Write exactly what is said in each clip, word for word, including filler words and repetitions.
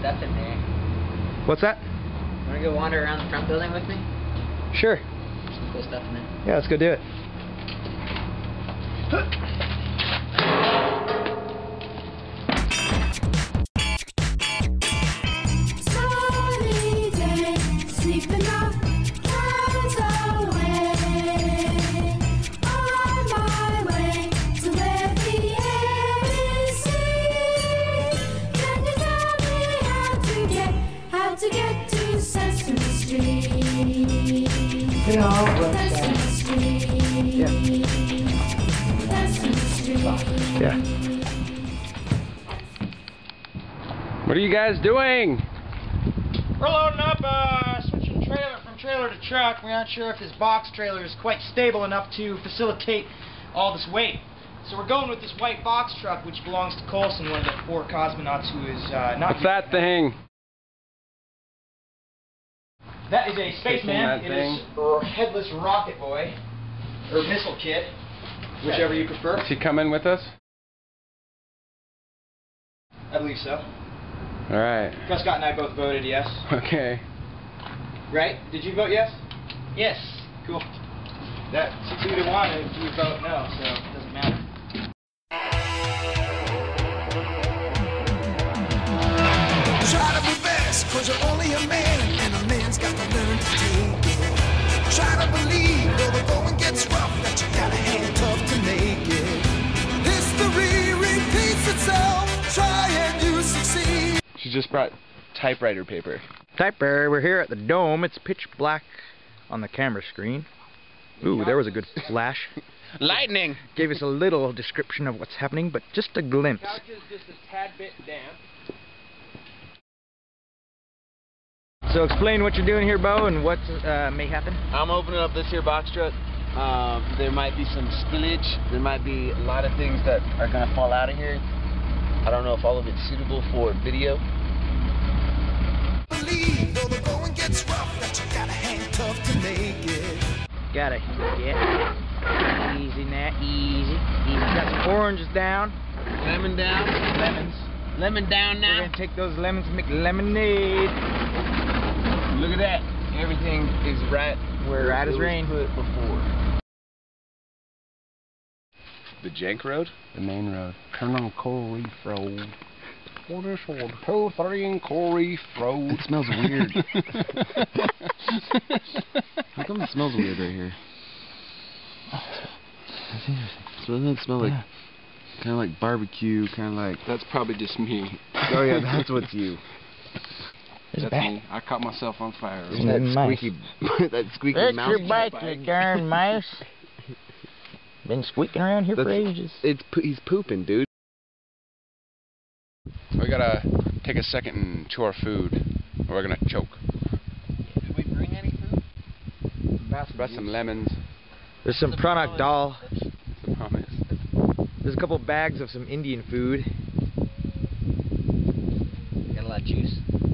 stuff in there. What's that? Wanna go wander around the front building with me? Sure. Some cool stuff in there. Yeah, let's go do it. Sunny day, sleeping up, clouds away. On my way to where the air is sweet. Can you tell me how to get, how to get to Sesame Street? Sesame Street. Yeah. Sesame Street. Yeah. What are you guys doing? We're loading up, uh, switching trailer from trailer to truck. We're not sure if this box trailer is quite stable enough to facilitate all this weight. So we're going with this white box truck, which belongs to Colson, one of the four cosmonauts who is uh, not. What's that thing? That is a spaceman. That It thing. is a headless rocket boy, or missile kit, whichever you prefer. Is he coming with us? I believe so. Alright. Prescott and I both voted yes. Okay. Right? Did you vote yes? Yes. Cool. That's two to one if you vote no, so it doesn't matter. Try to be best, cause you're only a man, and a man's got to learn to take it. Try to believe, though the going gets rough, that you gotta hang tough to make it. History repeats itself, try and you succeed. She just brought typewriter paper. Typer, we're here at the dome. It's pitch black on the camera screen. Ooh, there was a good flash. Lightning! Gave us a little description of what's happening, but just a glimpse. Couch is just a tad bit damp. So explain what you're doing here, Bo, and what uh, may happen. I'm opening up this here box truck. Um, there might be some spillage. There might be a lot of things that are going to fall out of here. I don't know if all of it's suitable for video. Believe, though the going gets rough, that you gotta hang tough to make it. Gotta get easy now, easy. Easy. Got some oranges down. Lemon down. Lemons. Lemon down We're now. gonna take those lemons and make lemonade. Look at that. Everything is right where Right as it was rain. put before. The Jank Road? The main road. Turn on Coral Reef Road. What is it? Two, three, and Coral Reef Road. It smells weird. How come it smells weird right here? Doesn't it smell like kind of like barbecue, kind of like? That's probably just me. Oh yeah, that's what's you. That's me. I caught myself on fire. Isn't that squeaky, that squeaky That's mouse. your bite, you darn mouse. Been squeaking around here for That's- ages. It's po he's pooping, dude. We gotta take a second and chew our food, or we're gonna choke. Did we bring any food? Brought some lemons. There's some product dal. Some hummus. There's a couple bags of some Indian food. Got a lot of juice.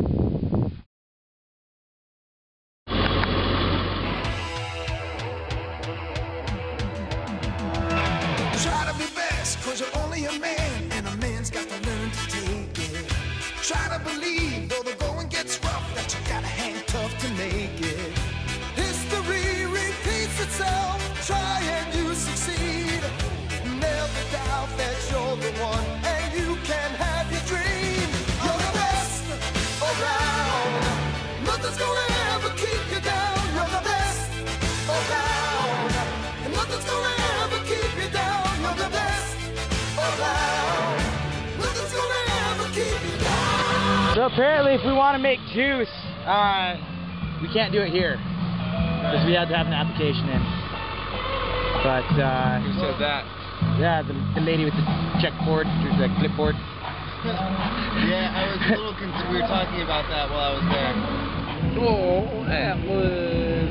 Try to be best, cause you're only a man, and a man's got to learn to take it. Try to believe, though the going gets rough, that you gotta hang tough to make it. History repeats itself, try and you succeed. Never doubt that you're the one, and you can have your dream. You're the best around. Nothing's gonna ever keep you down. You're the best around. And nothing's gonna ever keep you down. You're the best around. Nothing's gonna ever keep you down. So apparently, if we want to make juice, uh, we can't do it here because we had to have an application in. But uh, Who said that? yeah, the, the lady with the checkboard, or the clipboard. Yeah, I was a little concerned. We were talking about that while I was there. Oh, that was...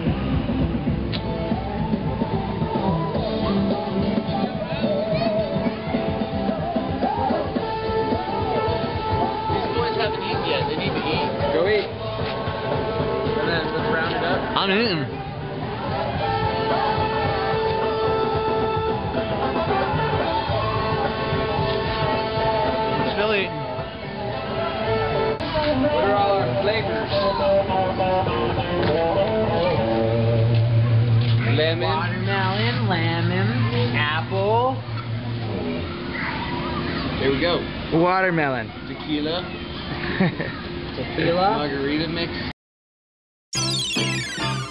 These boys haven't eaten yet. They need to eat. Go eat. And then let's round it up. I'm eating. Still eating. There we go. Watermelon. Tequila. Tequila. Margarita mix.